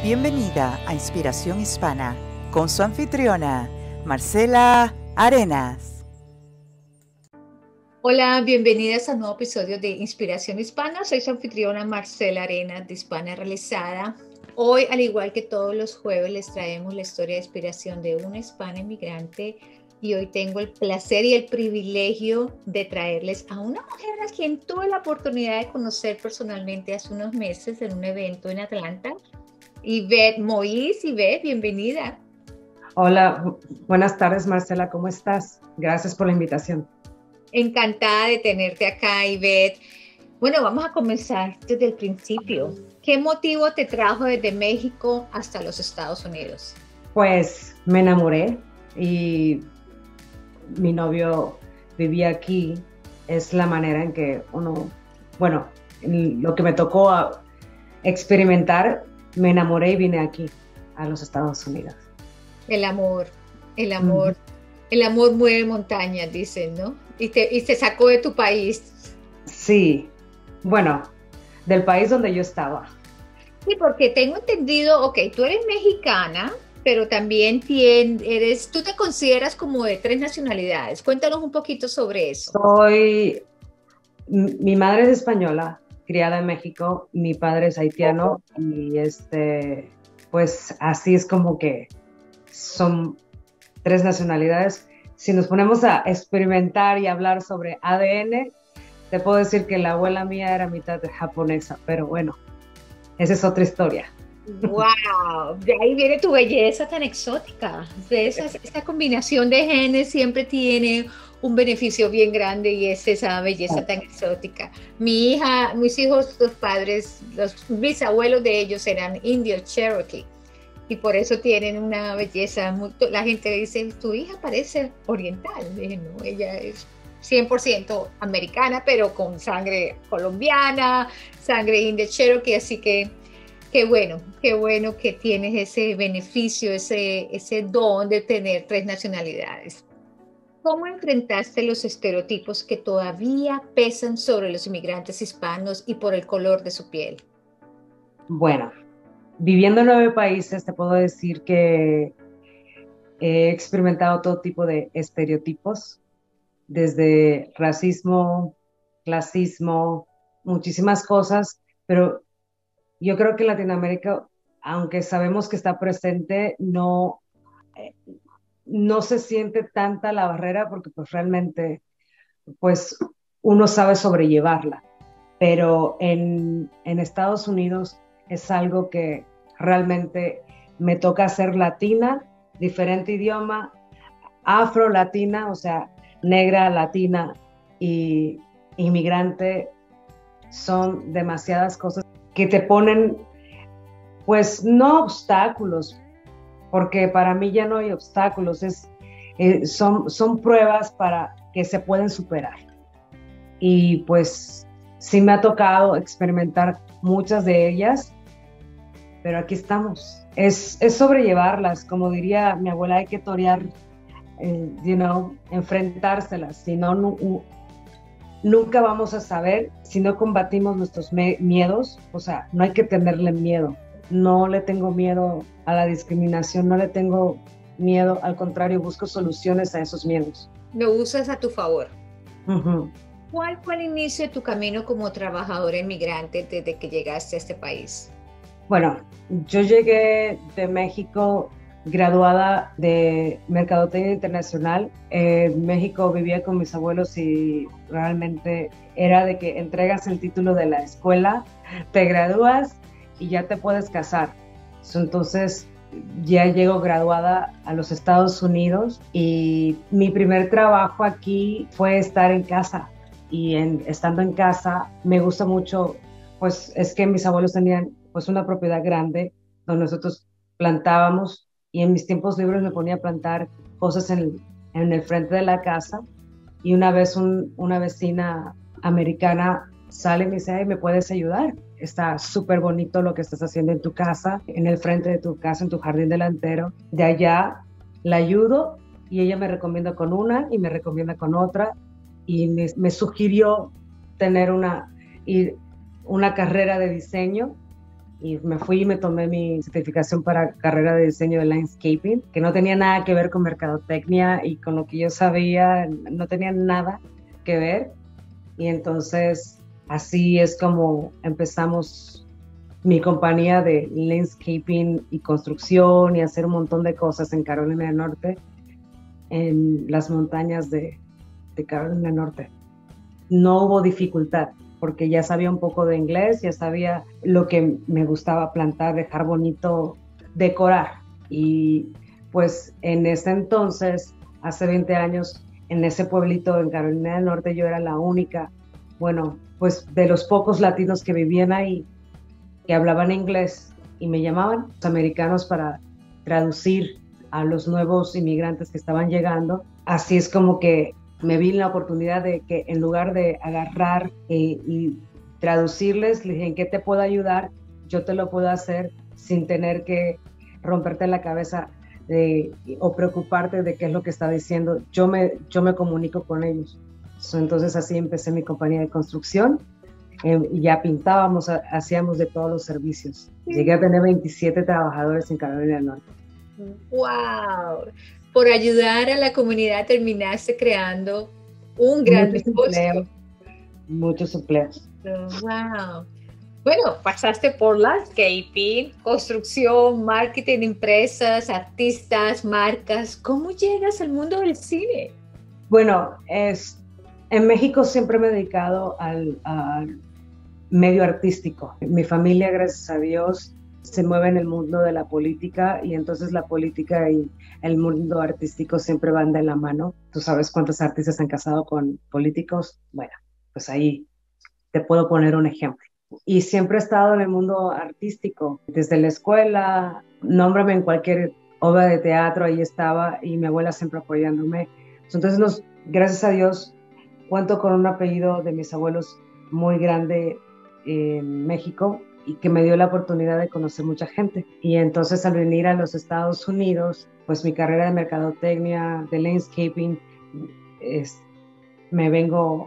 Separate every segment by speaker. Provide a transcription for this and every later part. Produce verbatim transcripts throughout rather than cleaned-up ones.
Speaker 1: Bienvenida a Inspiración Hispana con su anfitriona, Marcela Arenas.
Speaker 2: Hola, bienvenidas a un nuevo episodio de Inspiración Hispana. Soy su anfitriona Marcela Arenas de Hispana Realizada. Hoy, al igual que todos los jueves, les traemos la historia de inspiración de una hispana inmigrante y hoy tengo el placer y el privilegio de traerles a una mujer a quien tuve la oportunidad de conocer personalmente hace unos meses en un evento en Atlanta. Ivette Moïse. Ivette, bienvenida.
Speaker 3: Hola, bu- buenas tardes Marcela, ¿cómo estás? Gracias por la invitación.
Speaker 2: Encantada de tenerte acá, Ivette. Bueno, vamos a comenzar desde el principio. ¿Qué motivo te trajo desde México hasta los Estados Unidos?
Speaker 3: Pues me enamoré y mi novio vivía aquí. Es la manera en que uno, bueno, en lo que me tocó a- experimentar, me enamoré y vine aquí, a los Estados Unidos.
Speaker 2: El amor, el
Speaker 3: Ujú.
Speaker 2: amor, el amor mueve montañas, dicen, ¿no? Y te, y te sacó de tu país.
Speaker 3: Sí, bueno, del país donde yo estaba.
Speaker 2: Sí, porque tengo entendido, ok, tú eres mexicana, pero también tien- eres, tú te consideras como de tres nacionalidades. Cuéntanos un poquito sobre eso.
Speaker 3: Soy, m- mi madre es española, criada en México, mi padre es haitiano y este, pues así es como que son tres nacionalidades. Si nos ponemos a experimentar y hablar sobre A D N, te puedo decir que la abuela mía era mitad japonesa, pero bueno, esa es otra historia.
Speaker 2: Wow, de ahí viene tu belleza tan exótica. De esa, esta combinación de genes siempre tiene un beneficio bien grande y es esa belleza tan exótica. Mi hija, mis hijos, los padres, los bisabuelos de ellos eran indios Cherokee y por eso tienen una belleza muy... La gente dice, tu hija parece oriental. Dije, no, ella es cien por ciento americana, pero con sangre colombiana, sangre india Cherokee, así que... Qué bueno, qué bueno que tienes ese beneficio, ese, ese don de tener tres nacionalidades. ¿Cómo enfrentaste los estereotipos que todavía pesan sobre los inmigrantes hispanos y por el color de su piel?
Speaker 3: Bueno, viviendo en nueve países, te puedo decir que he experimentado todo tipo de estereotipos, desde racismo, clasismo, muchísimas cosas, pero yo creo que en Latinoamérica, aunque sabemos que está presente, no, eh, no se siente tanta la barrera porque pues realmente pues uno sabe sobrellevarla. Pero en, en Estados Unidos es algo que realmente me toca ser latina, diferente idioma, afro-latina, o sea, negra, latina y inmigrante, son demasiadas cosas que te ponen, pues no obstáculos, porque para mí ya no hay obstáculos, es, eh, son, son pruebas para que se pueden superar. Y pues sí me ha tocado experimentar muchas de ellas, pero aquí estamos. Es, es sobrellevarlas, como diría mi abuela, hay que torear, eh, you know, enfrentárselas, si no, nu- nunca vamos a saber si no combatimos nuestros me- miedos, o sea, no hay que tenerle miedo. No le tengo miedo a la discriminación, no le tengo miedo, al contrario, busco soluciones a esos miedos.
Speaker 2: Lo usas a tu favor.
Speaker 3: Ujú.
Speaker 2: ¿Cuál fue el inicio de tu camino como trabajadora inmigrante desde que llegaste a este país?
Speaker 3: Bueno, yo llegué de México graduada de Mercadotecnia Internacional. En México vivía con mis abuelos y realmente era de que entregas el título de la escuela, te gradúas y ya te puedes casar. So, Entonces ya llego graduada a los Estados Unidos y mi primer trabajo aquí fue estar en casa. Y en, estando en casa me gusta mucho, pues es que mis abuelos tenían pues una propiedad grande donde nosotros plantábamos y en mis tiempos libres me ponía a plantar cosas en, en el frente de la casa y una vez un, una vecina americana sale y me dice, "Ay, ¿me puedes ayudar? Está súper bonito lo que estás haciendo en tu casa, en el frente de tu casa, en tu jardín delantero." De allá la ayudo y ella me recomienda con una y me recomienda con otra y me, me sugirió tener una, ir, una carrera de diseño y me fui y me tomé mi certificación para carrera de diseño de landscaping, que no tenía nada que ver con mercadotecnia y con lo que yo sabía, no tenía nada que ver. Y entonces así es como empezamos mi compañía de landscaping y construcción y hacer un montón de cosas en Carolina del Norte, en las montañas de, de Carolina del Norte. No hubo dificultad, porque ya sabía un poco de inglés, ya sabía lo que me gustaba plantar, dejar bonito, decorar. Y pues en ese entonces, hace veinte años, en ese pueblito en Carolina del Norte, yo era la única, bueno, pues de los pocos latinos que vivían ahí, que hablaban inglés, y me llamaban los americanos para traducir a los nuevos inmigrantes que estaban llegando. Así es como que me vi la oportunidad de que en lugar de agarrar eh, y traducirles, le dije, ¿en qué te puedo ayudar? Yo te lo puedo hacer sin tener que romperte la cabeza de, o preocuparte de qué es lo que está diciendo. Yo me, yo me comunico con ellos. So, entonces así empecé mi compañía de construcción. Eh, y ya pintábamos, hacíamos de todos los servicios. Llegué a tener veintisiete trabajadores en Carolina del Norte.
Speaker 2: ¡Wow! Por ayudar a la comunidad terminaste creando un gran
Speaker 3: muchos
Speaker 2: negocio.
Speaker 3: Empleos, muchos empleos.
Speaker 2: ¡Wow! Bueno, pasaste por landscaping, construcción, marketing, empresas, artistas, marcas. ¿Cómo llegas al mundo del cine?
Speaker 3: Bueno, es, en México siempre me he dedicado al, al medio artístico. Mi familia, gracias a Dios, se mueve en el mundo de la política, y entonces la política y el mundo artístico siempre van de la mano. ¿Tú sabes cuántos artistas se han casado con políticos? Bueno, pues ahí te puedo poner un ejemplo. Y siempre he estado en el mundo artístico, desde la escuela, nómbrame en cualquier obra de teatro, ahí estaba, y mi abuela siempre apoyándome. Entonces, nos, gracias a Dios, cuento con un apellido de mis abuelos muy grande en México, y que me dio la oportunidad de conocer mucha gente. Y entonces, al venir a los Estados Unidos, pues mi carrera de mercadotecnia, de landscaping, es, me vengo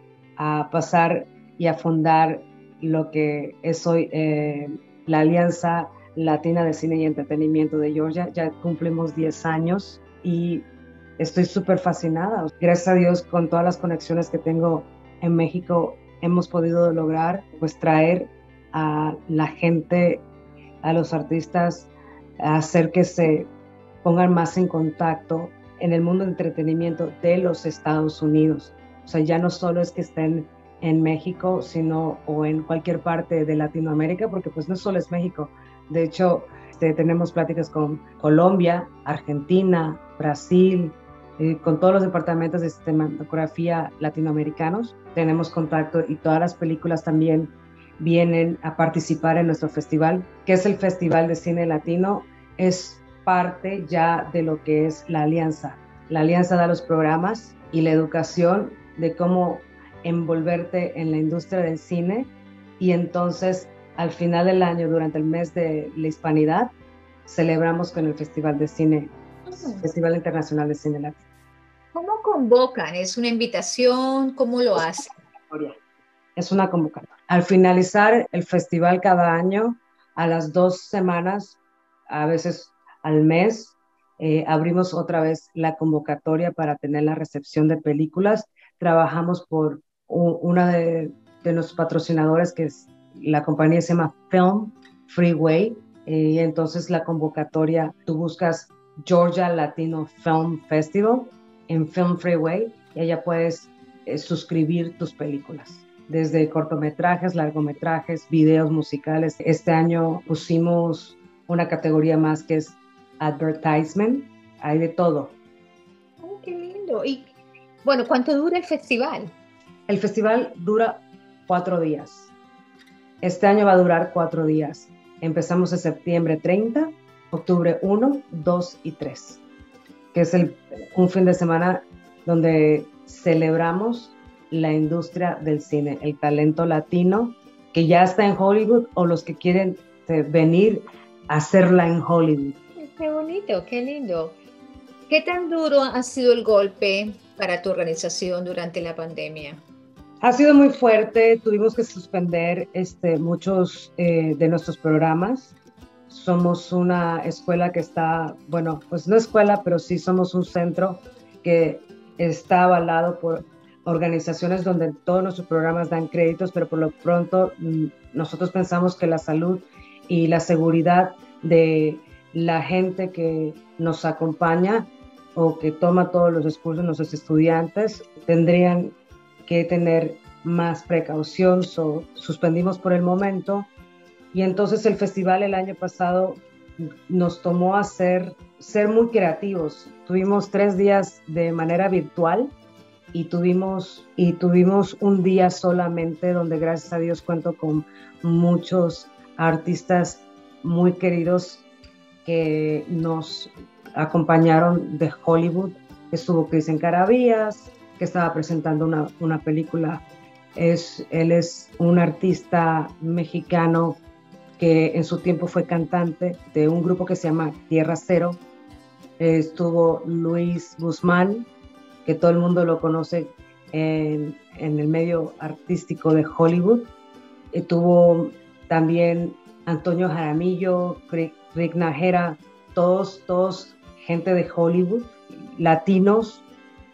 Speaker 3: a pasar y a fundar lo que es hoy eh, la Alianza Latina de Cine y Entretenimiento de Georgia. Ya cumplimos diez años y estoy súper fascinada. Gracias a Dios, con todas las conexiones que tengo en México, hemos podido lograr pues traer a la gente, a los artistas, a hacer que se pongan más en contacto en el mundo del entretenimiento de los Estados Unidos. O sea, ya no solo es que estén en México, sino o en cualquier parte de Latinoamérica, porque pues no solo es México. De hecho, este, tenemos pláticas con Colombia, Argentina, Brasil, eh, con todos los departamentos de cinematografía latinoamericanos. Tenemos contacto, y todas las películas también vienen a participar en nuestro festival, que es el Festival de Cine Latino. Es parte ya de lo que es la Alianza. La Alianza da los programas y la educación de cómo envolverte en la industria del cine, y entonces al final del año, durante el mes de la Hispanidad, celebramos con el Festival de Cine, uh-huh. Festival Internacional de Cine Latino.
Speaker 2: ¿Cómo convocan? ¿Es una invitación? ¿Cómo lo hacen?
Speaker 3: Es una convocatoria. Al finalizar el festival cada año, a las dos semanas, a veces al mes, eh, abrimos otra vez la convocatoria para tener la recepción de películas. Trabajamos por una de, de nuestros patrocinadores, que es la compañía, se llama Film Freeway, eh, y entonces la convocatoria, tú buscas Georgia Latino Film Festival en Film Freeway, y allá puedes eh, suscribir tus películas, desde cortometrajes, largometrajes, videos musicales. Este año pusimos una categoría más, que es advertisement, hay de todo.
Speaker 2: Oh, qué lindo. Y bueno, ¿cuánto dura el festival?
Speaker 3: El festival dura cuatro días. Este año va a durar cuatro días. Empezamos en septiembre treinta, octubre uno, dos y tres, que es el, un fin de semana donde celebramos la industria del cine, el talento latino que ya está en Hollywood, o los que quieren eh, venir a hacerla en Hollywood.
Speaker 2: Qué bonito, qué lindo. ¿Qué tan duro ha sido el golpe para tu organización durante la pandemia?
Speaker 3: Ha sido muy fuerte, tuvimos que suspender este, muchos eh, de nuestros programas. Somos una escuela que está, bueno, pues no escuela, pero sí somos un centro que está avalado por organizaciones donde todos nuestros programas dan créditos, pero por lo pronto nosotros pensamos que la salud y la seguridad de la gente que nos acompaña o que toma todos los cursos, nuestros estudiantes, tendrían que tener más precaución. So, suspendimos por el momento, y entonces el festival el año pasado nos tomó a ser, ser muy creativos. Tuvimos tres días de manera virtual y tuvimos, y tuvimos un día solamente donde, gracias a Dios, cuento con muchos artistas muy queridos que nos acompañaron de Hollywood. Estuvo Cristian Caravías, que estaba presentando una, una película. Es, él es un artista mexicano que en su tiempo fue cantante de un grupo que se llama Tierra Cero. Estuvo Luis Guzmán, que todo el mundo lo conoce en, en el medio artístico de Hollywood. Estuvo también Antonio Jaramillo, Rick, Rick Najera, todos, todos gente de Hollywood, latinos,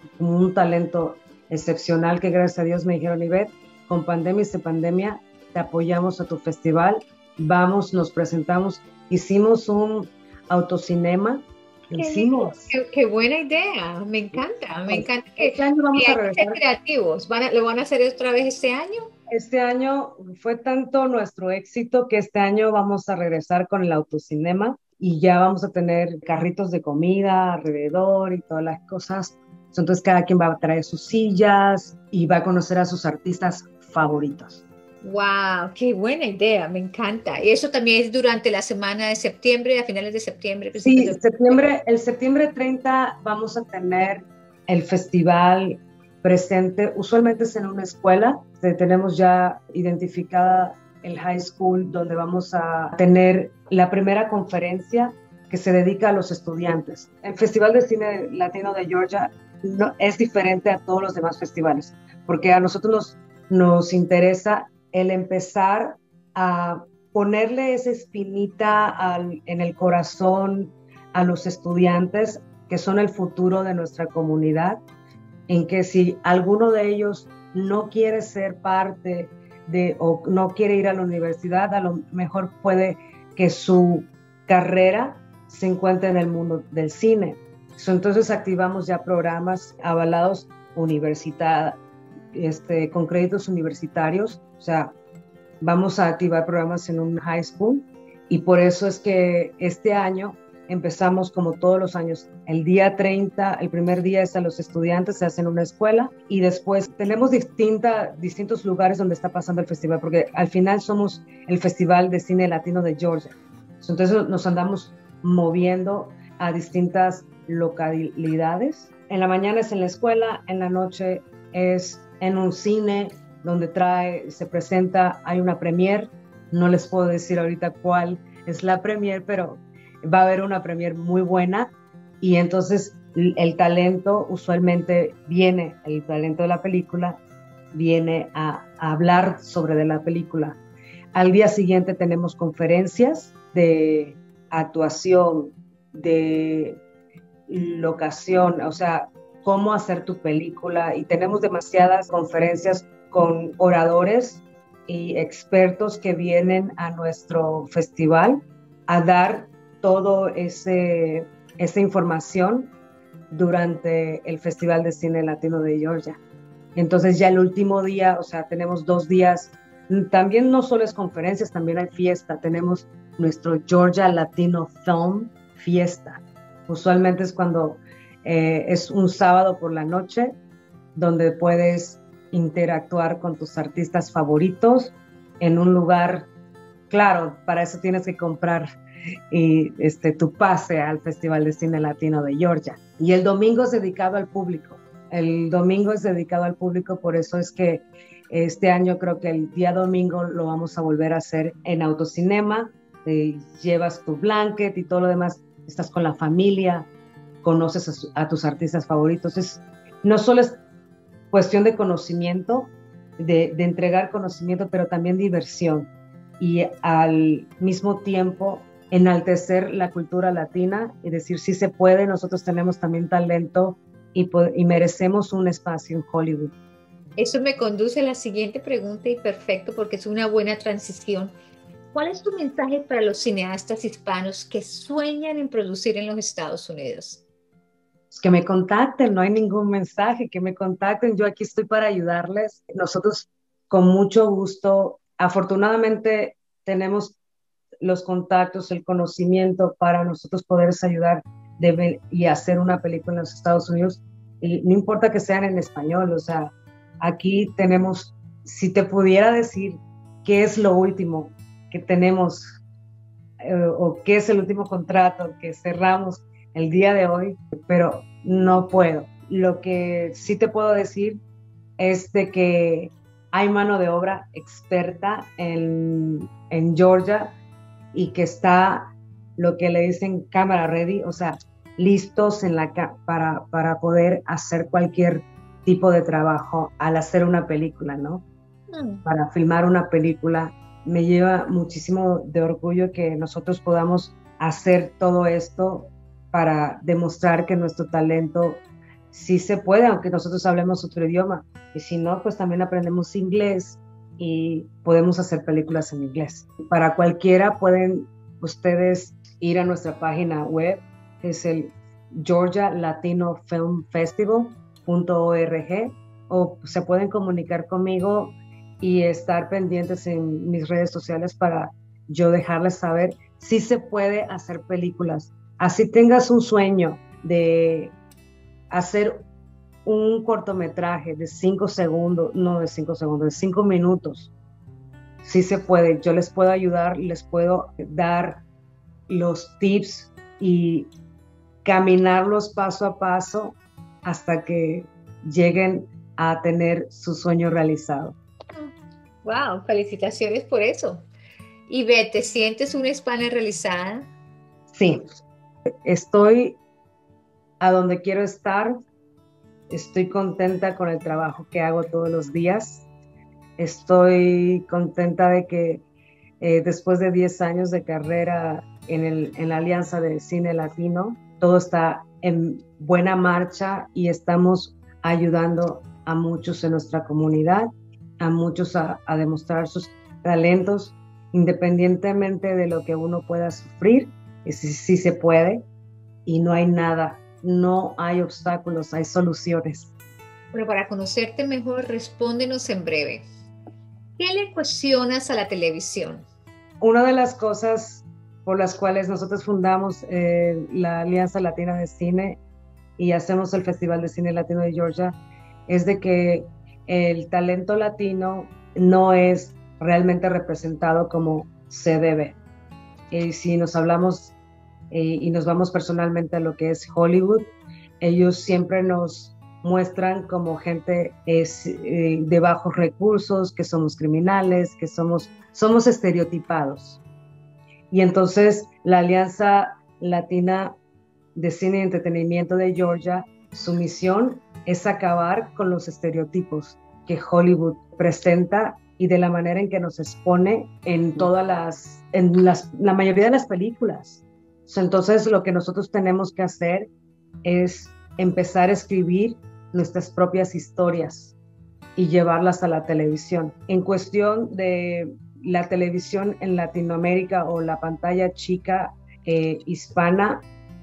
Speaker 3: un talento excepcional que, gracias a Dios, me dijeron: Ivette, con pandemia y sin pandemia, te apoyamos a tu festival, vamos, nos presentamos, hicimos un autocinema.
Speaker 2: Qué,
Speaker 3: hicimos.
Speaker 2: Qué, qué buena idea, me encanta, me encanta que,
Speaker 3: este año vamos
Speaker 2: que
Speaker 3: a regresar.
Speaker 2: Ser creativos. ¿Van a, ¿Lo van a hacer otra vez este año?
Speaker 3: Este año fue tanto nuestro éxito que este año vamos a regresar con el autocinema y ya vamos a tener carritos de comida alrededor y todas las cosas. Entonces cada quien va a traer sus sillas y va a conocer a sus artistas favoritos.
Speaker 2: ¡Wow! ¡Qué buena idea! Me encanta. Y eso también es durante la semana de septiembre, a finales de septiembre.
Speaker 3: Sí,
Speaker 2: de...
Speaker 3: septiembre, el septiembre treinta vamos a tener el festival presente. Usualmente es en una escuela. Tenemos ya identificada el high school donde vamos a tener la primera conferencia que se dedica a los estudiantes. El Festival de Cine Latino de Georgia no, es diferente a todos los demás festivales, porque a nosotros nos, nos interesa el empezar a ponerle esa espinita al, en el corazón a los estudiantes, que son el futuro de nuestra comunidad, en que si alguno de ellos no quiere ser parte de o no quiere ir a la universidad, a lo mejor puede que su carrera se encuentre en el mundo del cine. Entonces activamos ya programas avalados universitarios, este, con créditos universitarios. O sea, vamos a activar programas en un high school, y por eso es que este año empezamos como todos los años. El día treinta, el primer día es a los estudiantes, se hace en una escuela, y después tenemos distinta, distintos lugares donde está pasando el festival, porque al final somos el Festival de Cine Latino de Georgia. Entonces nos andamos moviendo a distintas localidades. En la mañana es en la escuela, en la noche es en un cine donde trae, se presenta, hay una premier. No les puedo decir ahorita cuál es la premier, pero va a haber una premier muy buena, y entonces el talento usualmente viene, el talento de la película viene a, a hablar sobre de la película. Al día siguiente tenemos conferencias de actuación, de locación, o sea, cómo hacer tu película, y tenemos demasiadas conferencias con oradores y expertos que vienen a nuestro festival a dar todo ese esa información durante el Festival de Cine Latino de Georgia. Entonces ya el último día, o sea, tenemos dos días, también no solo es conferencias, también hay fiesta. Tenemos nuestro Georgia Latino Film Fiesta. Usualmente es cuando eh, es un sábado por la noche, donde puedes interactuar con tus artistas favoritos en un lugar. Claro, para eso tienes que comprar y, este, tu pase al Festival de Cine Latino de Georgia. Y el domingo es dedicado al público. El domingo es dedicado al público, por eso es que este año creo que el día domingo lo vamos a volver a hacer en autocinema. Eh, llevas tu blanket y todo lo demás, estás con la familia, conoces a, su, a tus artistas favoritos. Es, no solo es cuestión de conocimiento, de, de entregar conocimiento, pero también diversión, y al mismo tiempo enaltecer la cultura latina y decir sí se puede, nosotros tenemos también talento y, y merecemos un espacio en Hollywood.
Speaker 2: Eso me conduce a la siguiente pregunta, y perfecto, porque es una buena transición. ¿Cuál es tu mensaje para los cineastas hispanos que sueñan en producir en los Estados Unidos?
Speaker 3: Que me contacten, no hay ningún mensaje, que me contacten, yo aquí estoy para ayudarles. Nosotros con mucho gusto, afortunadamente tenemos los contactos, el conocimiento para nosotros poderles ayudar de, y hacer una película en los Estados Unidos, y no importa que sean en español, o sea, aquí tenemos, si te pudiera decir qué es lo último que tenemos eh, o qué es el último contrato que cerramos el día de hoy, pero no puedo. Lo que sí te puedo decir es de que hay mano de obra experta en, en Georgia y que está lo que le dicen cámara ready, o sea, listos en la, para, para poder hacer cualquier tipo de trabajo al hacer una película, ¿no? Mm. Para filmar una película. Me lleva muchísimo de orgullo que nosotros podamos hacer todo esto para demostrar que nuestro talento sí se puede, aunque nosotros hablemos otro idioma. Y si no, pues también aprendemos inglés y podemos hacer películas en inglés. Para cualquiera pueden ustedes ir a nuestra página web, es el Georgia Latino Film Festival punto org, o se pueden comunicar conmigo y estar pendientes en mis redes sociales para yo dejarles saber si se puede hacer películas. Así tengas un sueño de hacer un cortometraje de cinco segundos, no de cinco segundos, de cinco minutos, sí se puede. Yo les puedo ayudar, les puedo dar los tips y caminarlos paso a paso hasta que lleguen a tener su sueño realizado.
Speaker 2: Wow, felicitaciones por eso. Y Beth, ¿te sientes una hispana realizada?
Speaker 3: Sí, estoy a donde quiero estar. Estoy contenta con el trabajo que hago todos los días. Estoy contenta de que eh, después de diez años de carrera en, el, en la Alianza de Cine Latino, todo está en buena marcha y estamos ayudando a muchos en nuestra comunidad, a muchos a, a demostrar sus talentos, independientemente de lo que uno pueda sufrir, sí, sí se puede, y no hay nada, no hay obstáculos, hay soluciones.
Speaker 2: Bueno, para conocerte mejor, respóndenos en breve. ¿Qué le cuestionas a la televisión?
Speaker 3: Una de las cosas por las cuales nosotros fundamos eh, la Alianza Latina de Cine y hacemos el Festival de Cine Latino de Georgia es de que el talento latino no es realmente representado como se debe. Y si nos hablamos eh, y nos vamos personalmente a lo que es Hollywood, ellos siempre nos muestran como gente es, eh, de bajos recursos, que somos criminales, que somos, somos estereotipados. Y entonces la Alianza Latina de Cine y Entretenimiento de Georgia, su misión es acabar con los estereotipos que Hollywood presenta y de la manera en que nos expone en todas las, en las, la mayoría de las películas. Entonces lo que nosotros tenemos que hacer es empezar a escribir nuestras propias historias y llevarlas a la televisión. En cuestión de la televisión en Latinoamérica o la pantalla chica eh, hispana,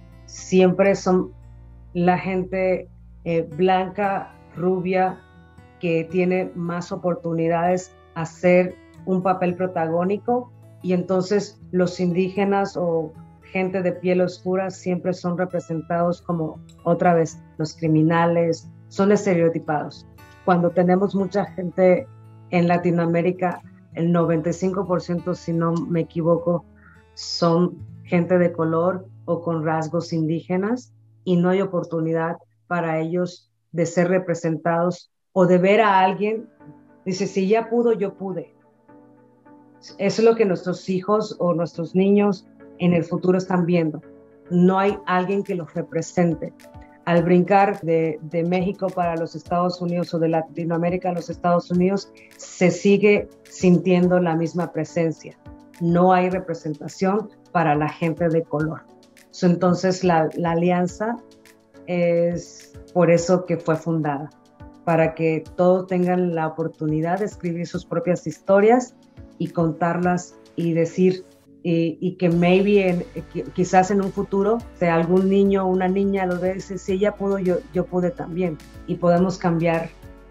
Speaker 3: siempre son la gente eh, blanca, rubia, que tiene más oportunidades a hacer un papel protagónico, y entonces los indígenas o gente de piel oscura siempre son representados como, otra vez, los criminales, son estereotipados. Cuando tenemos mucha gente en Latinoamérica, el noventa y cinco por ciento, si no me equivoco, son gente de color o con rasgos indígenas, y no hay oportunidad para ellos de ser representados o de ver a alguien, dice, si ya pudo, yo pude. Eso es lo que nuestros hijos o nuestros niños en el futuro están viendo. No hay alguien que los represente. al brincar de, de México para los Estados Unidos o de Latinoamérica a los Estados Unidos, se sigue sintiendo la misma presencia. No hay representación para la gente de color. Entonces la, la alianza es por eso que fue fundada, para que todos tengan la oportunidad de escribir sus propias historias y contarlas y decir, y, y que maybe en, quizás en un futuro, si algún niño o una niña lo ve y dice, si ella pudo, yo, yo pude también. Y podemos cambiar,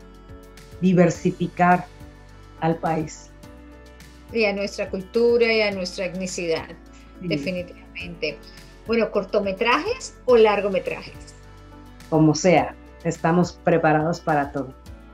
Speaker 3: diversificar al país.
Speaker 2: Y a nuestra cultura y a nuestra etnicidad,
Speaker 3: Sí.
Speaker 2: definitivamente. Bueno, ¿cortometrajes o largometrajes?
Speaker 3: Como sea, estamos preparados para todo.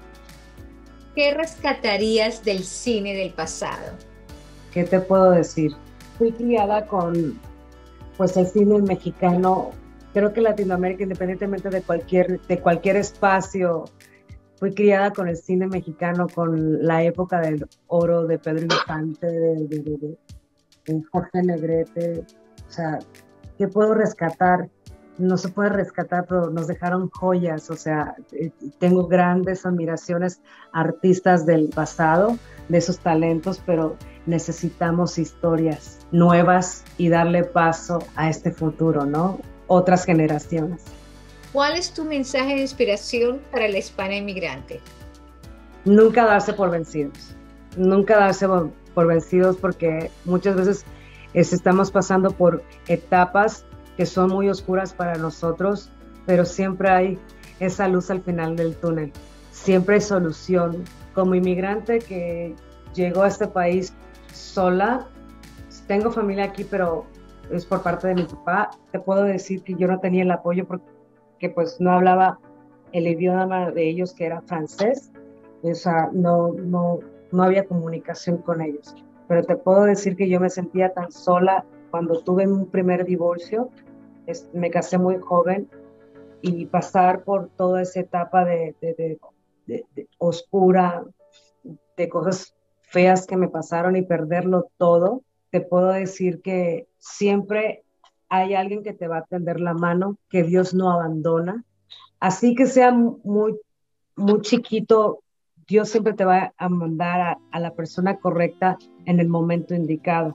Speaker 2: ¿Qué rescatarías del cine del pasado?
Speaker 3: ¿Qué te puedo decir? Fui criada con, pues, el cine mexicano. Creo que Latinoamérica, independientemente de cualquier, de cualquier espacio, fui criada con el cine mexicano, con la época del oro de Pedro Infante, de, de, de, de, de Jorge Negrete. O sea, ¿qué puedo rescatar? No se puede rescatar, pero nos dejaron joyas. O sea, eh, tengo grandes admiraciones a artistas del pasado, de esos talentos, pero necesitamos historias nuevas y darle paso a este futuro, ¿no? Otras generaciones.
Speaker 2: ¿Cuál es tu mensaje de inspiración para la hispana inmigrante?
Speaker 3: Nunca darse por vencidos, nunca darse por, por vencidos, porque muchas veces es, estamos pasando por etapas que son muy oscuras para nosotros, pero siempre hay esa luz al final del túnel, siempre hay solución. Como inmigrante que llegó a este país sola, tengo familia aquí, pero es por parte de mi papá, te puedo decir que yo no tenía el apoyo porque pues no hablaba el idioma de ellos, que era francés. O sea, no, no, no había comunicación con ellos. Pero te puedo decir que yo me sentía tan sola cuando tuve mi primer divorcio. Es, me casé muy joven, y pasar por toda esa etapa de, de, de, de, de oscura, de cosas feas que me pasaron y perderlo todo, te puedo decir que siempre hay alguien que te va a tender la mano, que Dios no abandona. Así que sea muy, muy chiquito, Dios siempre te va a mandar a, a la persona correcta en el momento indicado.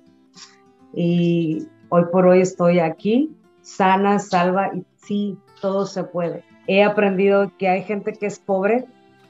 Speaker 3: Y hoy por hoy estoy aquí, sana, salva, y sí, todo se puede. He aprendido que hay gente que es pobre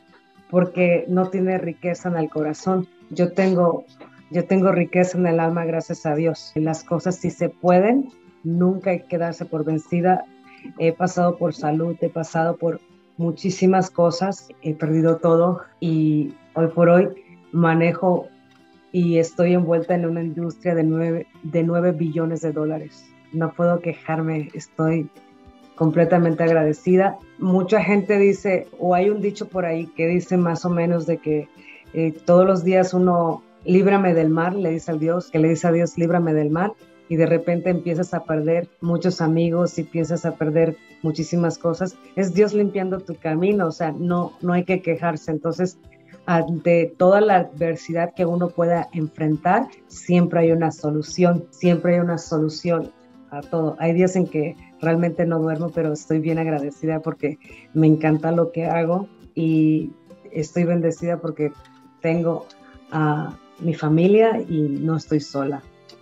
Speaker 3: porque no tiene riqueza en el corazón. Yo tengo, yo tengo riqueza en el alma, gracias a Dios. Las cosas sí se pueden, nunca hay que darse por vencida. He pasado por salud, he pasado por muchísimas cosas, he perdido todo, y hoy por hoy manejo y estoy envuelta en una industria de nueve, de nueve billones de dólares. No puedo quejarme, estoy completamente agradecida. Mucha gente dice, o hay un dicho por ahí que dice más o menos de que eh, todos los días uno, líbrame del mal, le dice a Dios, que le dice a Dios, líbrame del mal, y de repente empiezas a perder muchos amigos y empiezas a perder muchísimas cosas. Es Dios limpiando tu camino, o sea, no, no hay que quejarse. Entonces, ante toda la adversidad que uno pueda enfrentar, siempre hay una solución, siempre hay una solución a todo. Hay días en que realmente no duermo, pero estoy bien agradecida porque me encanta lo que hago, y estoy bendecida porque tengo a mi familia y no estoy sola.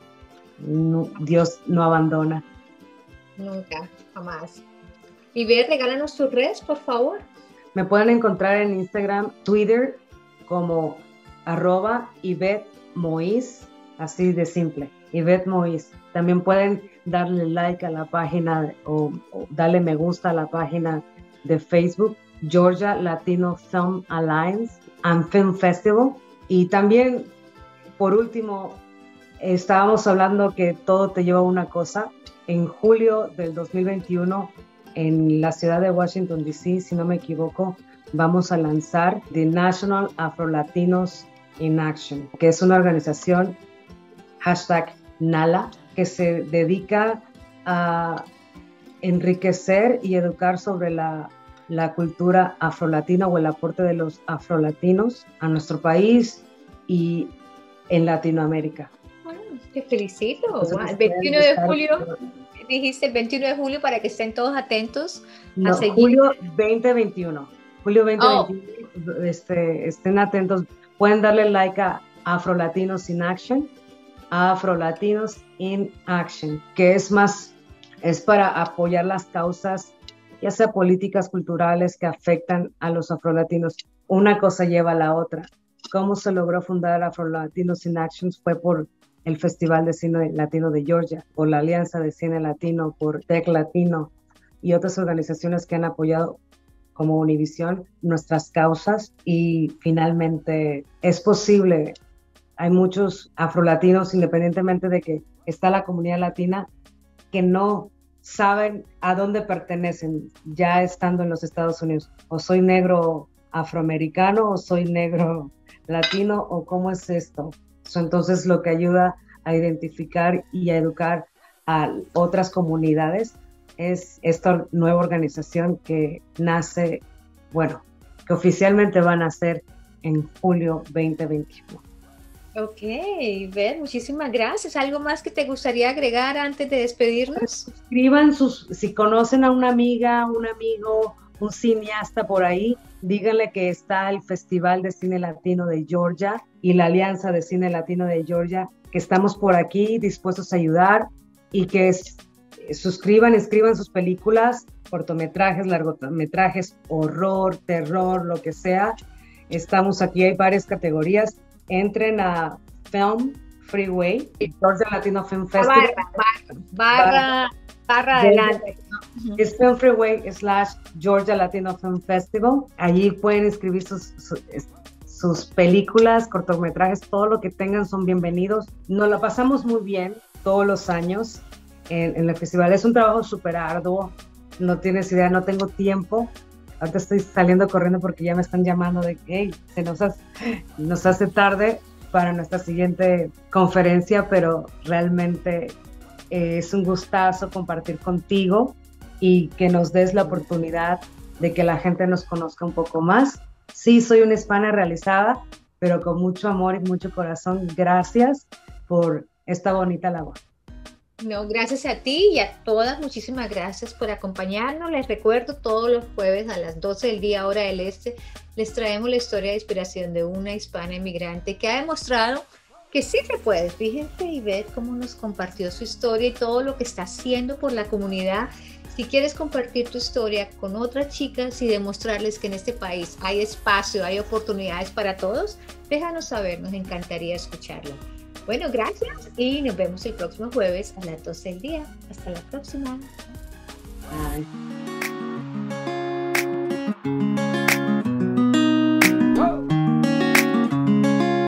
Speaker 3: No, Dios no abandona.
Speaker 2: Nunca, jamás. Y ve, regálanos tus redes, por favor.
Speaker 3: Me pueden encontrar en Instagram, Twitter, como arroba Ivette Moïse, así de simple, Ivette Moïse. También pueden darle like a la página o, o darle me gusta a la página de Facebook, Georgia Latino Film Alliance and Film Festival. Y también, por último, estábamos hablando que todo te lleva a una cosa. En julio del dos mil veintiuno, en la ciudad de Washington, D C, si no me equivoco, vamos a lanzar The National Afro-Latinos in Action, que es una organización, hashtag NALA, que se dedica a enriquecer y educar sobre la, la cultura afrolatina o el aporte de los afrolatinos a nuestro país y en Latinoamérica.
Speaker 2: Bueno, te felicito.
Speaker 3: Entonces,
Speaker 2: Wow, el veintiuno de julio, dijiste el veintiuno de julio para que estén todos atentos a
Speaker 3: No,
Speaker 2: seguir.
Speaker 3: julio veinte veintiuno. Julio veinte veintiuno,
Speaker 2: Oh.
Speaker 3: este, estén atentos. Pueden darle like a Afro Latinos in Action, Afro Latinos in Action, que es más, es para apoyar las causas, ya sea políticas culturales que afectan a los afrolatinos. Una cosa lleva a la otra. ¿Cómo se logró fundar Afro Latinos in Action? Fue por el Festival de Cine Latino de Georgia, por la Alianza de Cine Latino, por Tech Latino y otras organizaciones que han apoyado como Univisión nuestras causas, y finalmente es posible. Hay muchos afrolatinos, independientemente de que está la comunidad latina, que no saben a dónde pertenecen ya estando en los Estados Unidos. O soy negro afroamericano, o soy negro latino, o cómo es esto. So, entonces lo que ayuda a identificar y a educar a otras comunidades es esta nueva organización que nace, bueno, que oficialmente va a nacer en julio veinte veintiuno.
Speaker 2: Ok, Ivette, muchísimas gracias. ¿Algo más que te gustaría agregar antes de despedirnos?
Speaker 3: Escriban sus, si conocen a una amiga, un amigo, un cineasta por ahí, díganle que está el Festival de Cine Latino de Georgia y la Alianza de Cine Latino de Georgia, que estamos por aquí dispuestos a ayudar, y que es, suscriban, escriban sus películas, cortometrajes, largometrajes, horror, terror, lo que sea. Estamos aquí, hay varias categorías. Entren a Film Freeway, Georgia Latino Film Festival.
Speaker 2: Barra, barra, barra, barra adelante.
Speaker 3: Es Film Freeway slash Georgia Latino Film Festival. Allí pueden escribir sus, sus, sus películas, cortometrajes, todo lo que tengan son bienvenidos. Nos la pasamos muy bien todos los años en, en el festival. Es un trabajo súper arduo, no tienes idea, no tengo tiempo. Ahorita estoy saliendo corriendo porque ya me están llamando de que hey, se nos hace, nos hace tarde para nuestra siguiente conferencia, pero realmente eh, es un gustazo compartir contigo y que nos des la oportunidad de que la gente nos conozca un poco más. Sí, soy una hispana realizada, pero con mucho amor y mucho corazón. Gracias por esta bonita labor.
Speaker 2: No, gracias a ti y a todas, muchísimas gracias por acompañarnos. Les recuerdo, todos los jueves a las doce del día, hora del este, les traemos la historia de inspiración de una hispana inmigrante que ha demostrado que sí se puede. Fíjense, Ivette, cómo nos compartió su historia y todo lo que está haciendo por la comunidad. Si quieres compartir tu historia con otras chicas y demostrarles que en este país hay espacio, hay oportunidades para todos, déjanos saber, nos encantaría escucharlo. Bueno, gracias y nos vemos el próximo jueves a las doce del día. Hasta la próxima.
Speaker 3: Bye.